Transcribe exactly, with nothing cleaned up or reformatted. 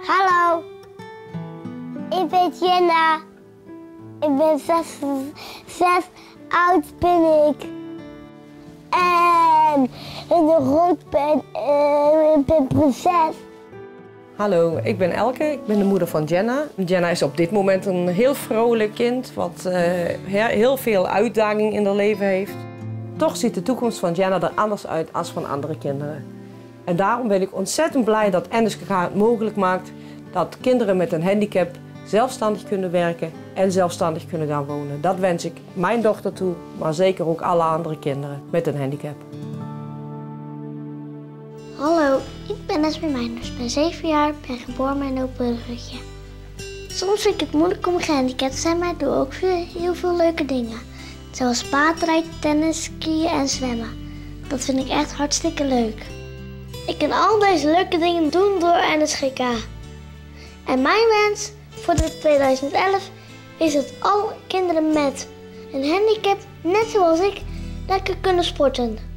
Hallo, ik ben Jenna. Ik ben zes, zes oud ben ik. En in de rond ben uh, ik ben prinses. Hallo, ik ben Elke, ik ben de moeder van Jenna. Jenna is op dit moment een heel vrolijk kind wat uh, heel veel uitdaging in haar leven heeft. Toch ziet de toekomst van Jenna er anders uit als van andere kinderen. En daarom ben ik ontzettend blij dat N S K K het mogelijk maakt dat kinderen met een handicap zelfstandig kunnen werken en zelfstandig kunnen gaan wonen. Dat wens ik mijn dochter toe, maar zeker ook alle andere kinderen met een handicap. Hallo, ik ben Esme Meijners, ik ben zeven jaar, ben geboren met een open rugje. Soms vind ik het moeilijk om gehandicapt te zijn, maar ik doe ook veel, heel veel leuke dingen. Zoals paardrijden, tennis, skiën en zwemmen. Dat vind ik echt hartstikke leuk. Ik kan al deze leuke dingen doen door N S K K. En mijn wens voor de tweeduizend elf is dat alle kinderen met een handicap, net zoals ik, lekker kunnen sporten.